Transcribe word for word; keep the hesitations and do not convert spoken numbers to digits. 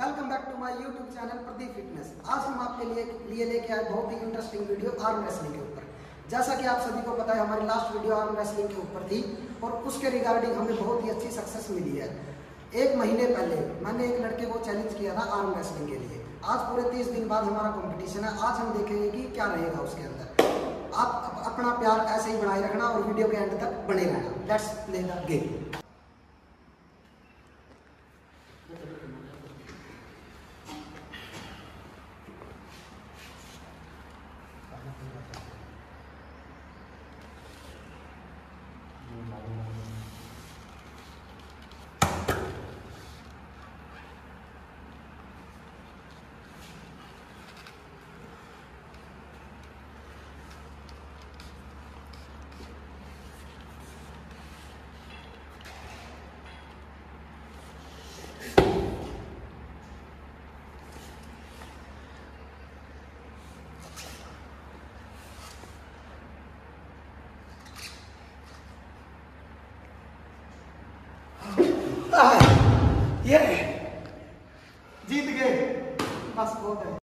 Welcome back to my YouTube channel Pradeep fitness. आज हम आपके लिए लिए लेके आए बहुत ही इंटरेस्टिंग वीडियो आर्म रेसलिंग के ऊपर। जैसा कि आप सभी को पता है, हमारी लास्ट वीडियो आर्म रेसलिंग के ऊपर थी और उसके रिगार्डिंग हमें बहुत ही अच्छी सक्सेस मिली है। एक महीने पहले मैंने एक लड़के को चैलेंज किया था आर्म रेसलिंग के लिए। आज पूरे तीस दिन बाद हमारा कॉम्पिटिशन है। आज हम देखेंगे कि क्या रहेगा उसके अंदर। आप अपना प्यार ऐसे ही बनाए रखना और वीडियो के एंड तक बने रहना। Let's play the game. ये जीत गए, बस बहुत है।